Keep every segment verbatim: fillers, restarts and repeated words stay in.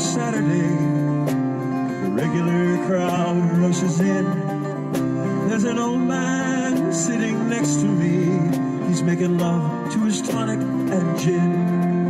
Saturday. The regular crowd rushes in. There's an old man sitting next to me. He's making love to his tonic and gin.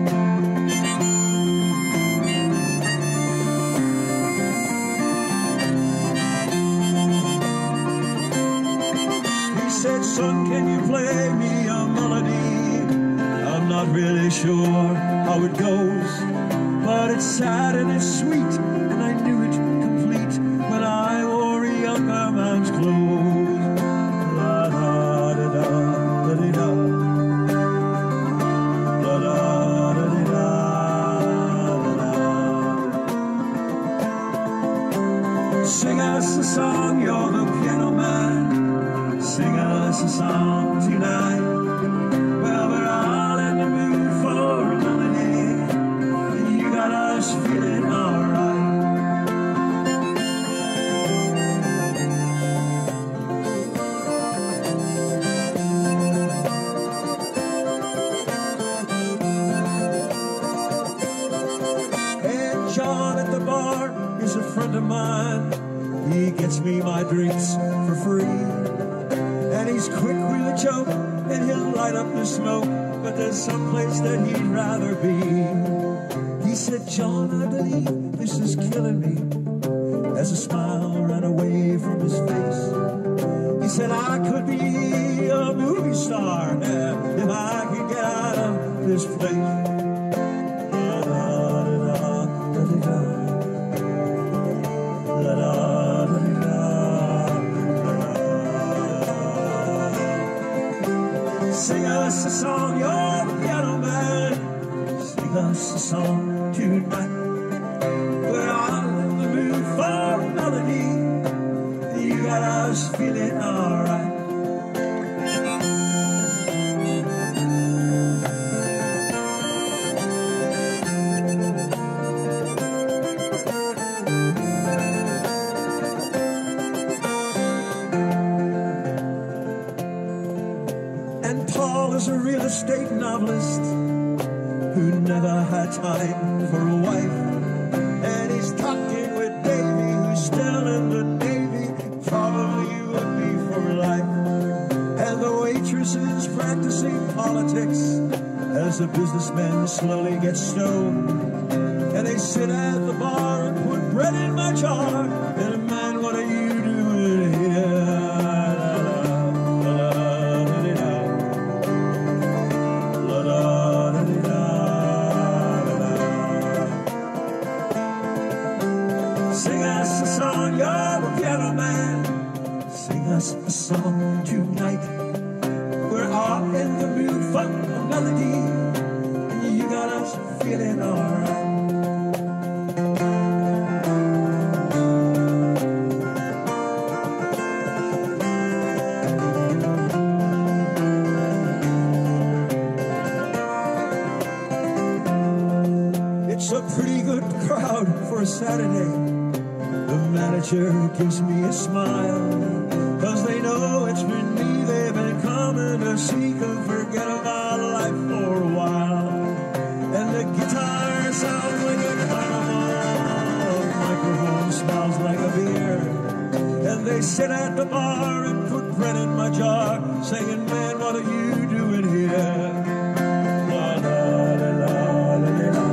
He said, son, can you play me a melody? I'm not really sure how it goes, but it's sad and it's sweet, and I knew it complete when I wore a younger man's clothes. La da da da da da da. La da da da da da. Sing us a song, you're the piano man. Sing us a song tonight. Well, we're all in the mood for a melody, and you got us feeling alright. Hey, John at the bar is a friend of mine. He gets me my drinks for free. And he's quick with a joke, and he'll light up the smoke, but there's some place that he'd rather be. He said, John, I believe this is killing me. As a smile ran away from his face, he said, I could be a movie star if I could get out of this place. Sing us a song, you're the piano man. Sing us a song tonight. We're all in the mood for a melody. You got us feeling alright. Paul is a real estate novelist who never had time for a wife. And he's talking with Davy, who's still in the Navy, probably would be for life. And the waitress is practicing politics as the businessmen slowly get stoned. And they sit at the bar and put bread in my jar. And man, what are you doing here? Sing us a song, you're a piano man. Sing us a song tonight. We're all in the mood for a melody, and you got us feeling alright. It's a pretty good crowd for a Saturday. The manager gives me a smile, cause they know it's been me they've been coming to see, and forget about life for a while. And the guitar sounds like a carnival, the microphone smells like a beer. And they sit at the bar and put bread in my jar, saying, man, what are you doing here? La, la, la, la, la, la.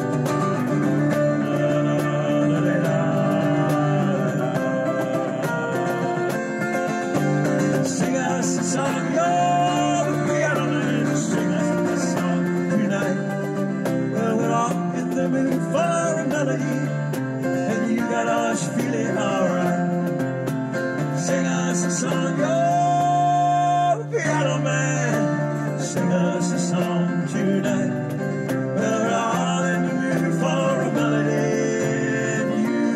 Sing us a song, you're the piano man. Sing us a song tonight. Well, we're all in the mood for a melody, and you got us feeling alright. Sing us a song, you're the piano man. Sing us a song tonight. Well, we're all in the mood for a melody, and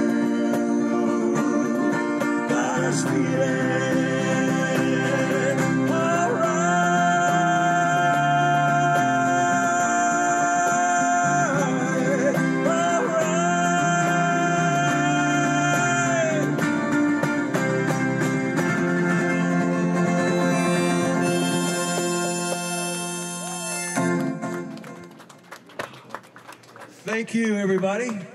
you got us feeling. Thank you, everybody.